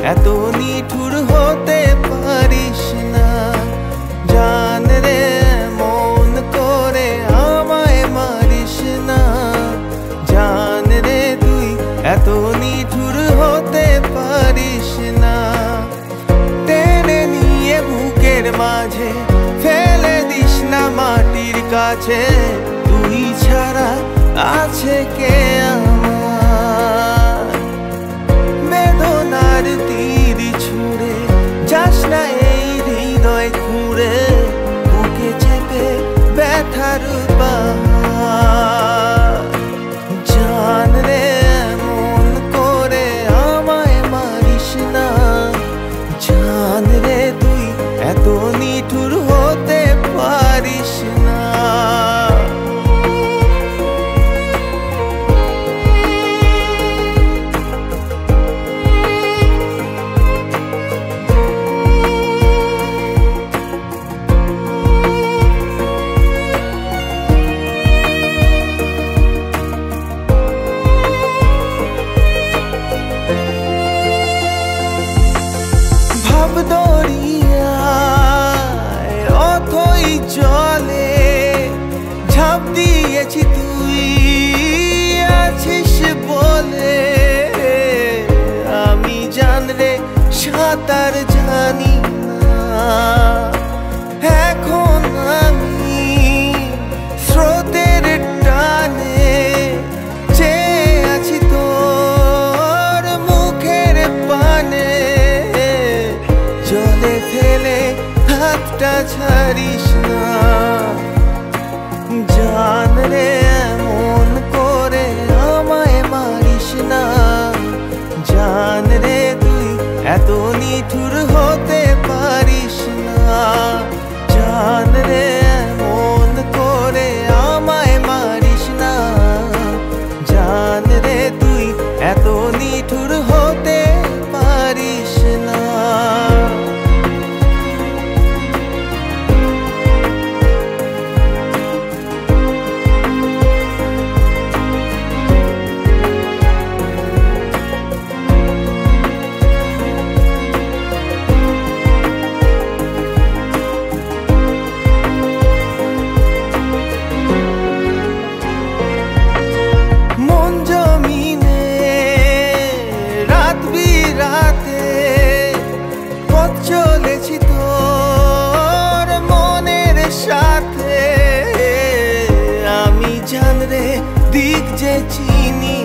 এত নিঠুর হতে পারিস না। জান রে মন করে আমায় মারিস না। জান রে তুই এত নিঠুর হতে পারিস না। টেনে নিয়ে বুকের মাঝে ফেলে দিস না মাটির কাছে। তুই ছাড়া আছে কে আমার? বেদনার তীর ছুঁড়ে যাস না এই হৃদয় খুঁড়ে। বুকে চেপে ব্যথার পাহাড়। জান রে মন করে আমায় মারিস না। জান রে তুই এত নিঠুর হতে পারিস না। দরিয়ায় অথই জলে ঝাঁপ দিয়েছি তুই আছিস বলে। আমি জান রে সাঁতার জানি না। এখন আমি স্রোতের টানে চেয়ে আছি তোর মুখের পানে। জলে ফেলে হাতটা ছাড়িস না। জান রে মন করে আমায় মারিস না। জান রে তুই এত নিঠুর হতে পারিস না। জান রে মন করে আমায় মারিস না। জান রে তুই এত নিঠুর হতে পারিস না। চলেছি তোর মনের সাথে। আমি জান রে দিক যে চিনি